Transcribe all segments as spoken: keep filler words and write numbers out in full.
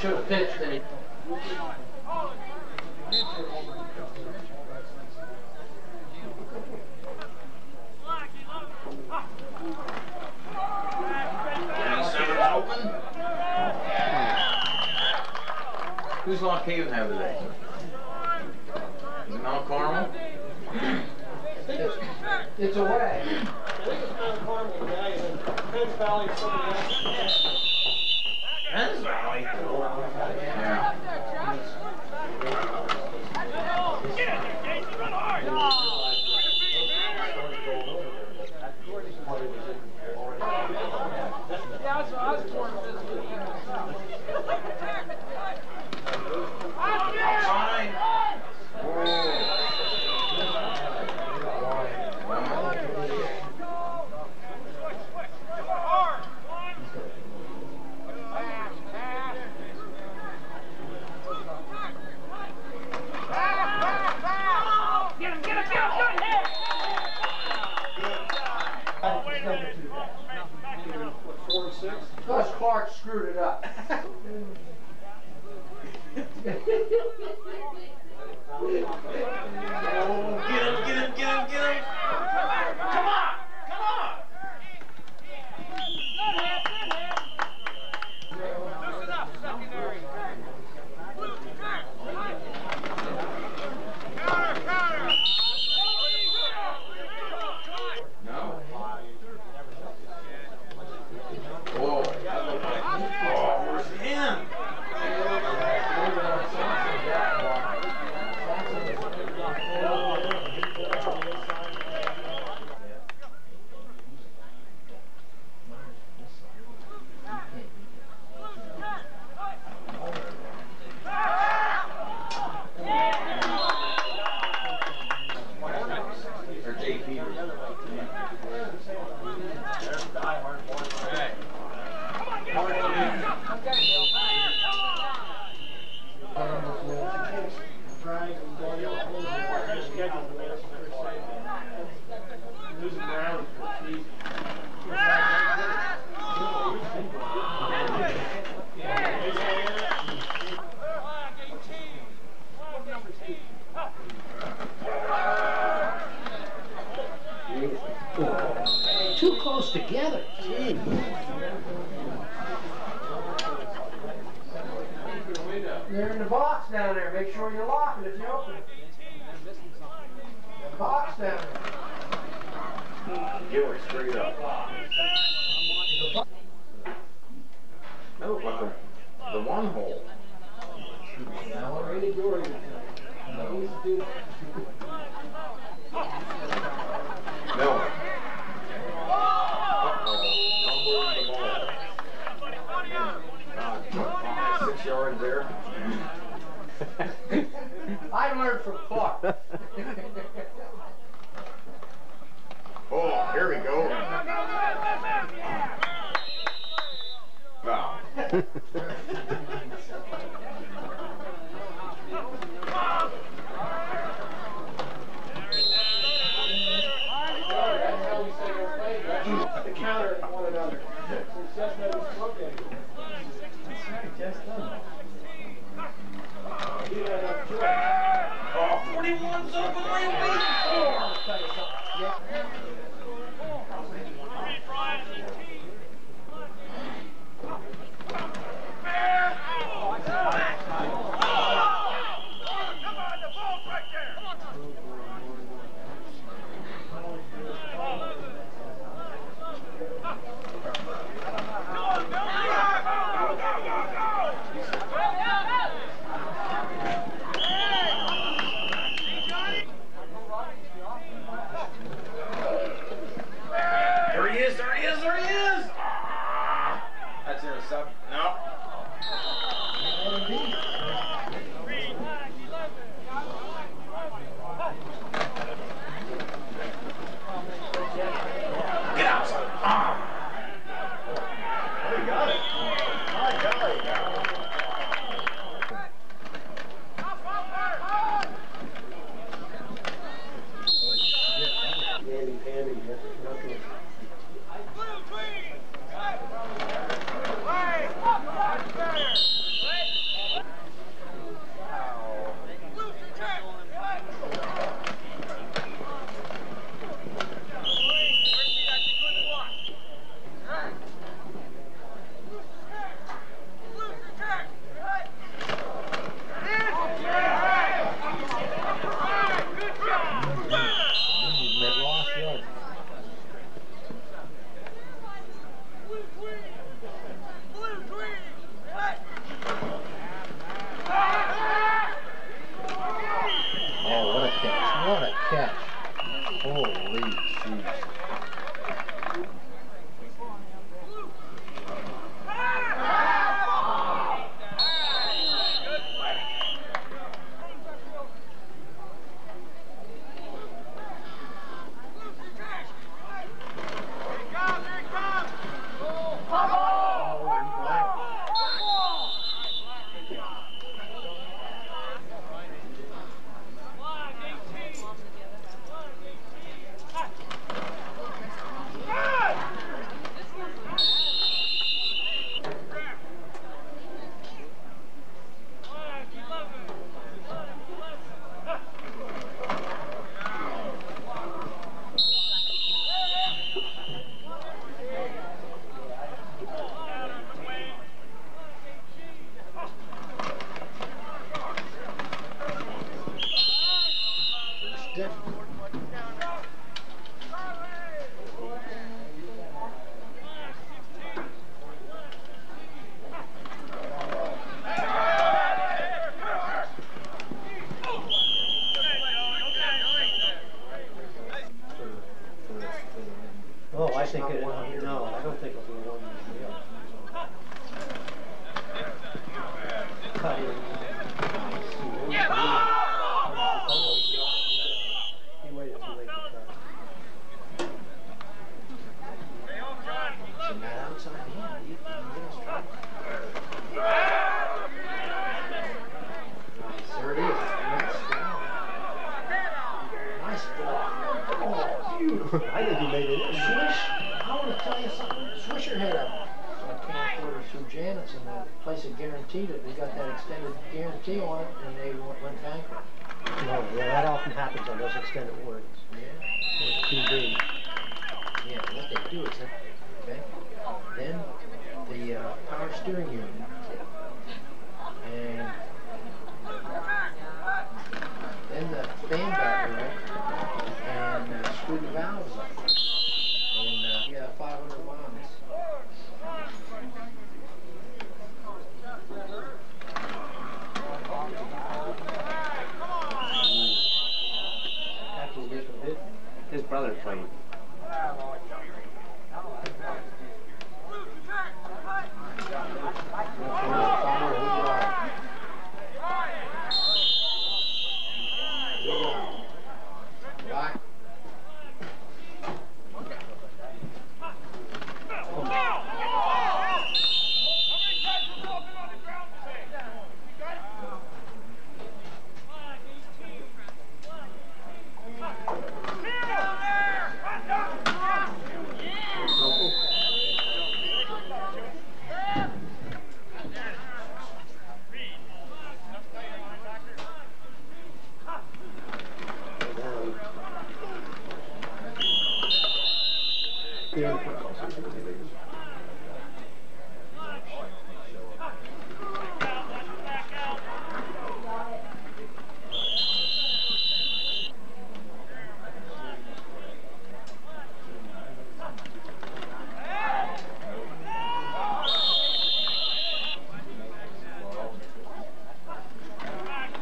should have pitched and he... Open. Who's Lock Haven have today? Is it Mount Carmel? It's, it's away. I think it's Mount Carmel today, and then Penn Valley or somebody else. Penn Valley? Yeah. Get in there, Jason, run hard! Yeah, that's what I was born this week. Fine. Get him, get him, get him, good hit! Four and six? Plus Clark screwed it up. Get him, get him, get him, get him! Come on! Come on! Loosen up, secondary. Counter, counter! No. Whoa. Oh, where's him? Or J P. Too close together. Jeez. They're in the box down there. Make sure you lock it if you open it. The box down there. Give her straight up. That looked like the, the one hole. Now we're ready to go. No. Uh, six yards there. I learned from Clark. Oh, here we go. Wow. The counter at one another. So it's just that it's broken. That's right, just done. Oh, forty-one's open my way. There he is, there he is, there he is! That's intercept. No. Get outside. Ah. He got it. My golly. Andy, Andy, nothing. Blue, green! Hey! Hey! Holy jeez. Oh, I think it, no, I don't think it'll be one. Cut it. He waited too late to cut. So now outside hand, he, he gets struck. Nice, there it is. Nice block. Nice block. Oh, beautiful. I think he made it in. Swish, I want to tell you something. Swisher had a, a camcorder through Janet's, and the place had guaranteed it. We got that extended guarantee on it, and they went, went bankrupt. No, yeah, that often happens on those extended warranties. Yeah. With T V. Yeah, what they do is that, okay, then the uh, power steering unit, and then the fan battery, right, and uh, screw the valves up, and uh, yeah, five hundred miles. His brother played.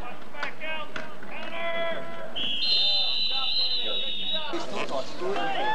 Good.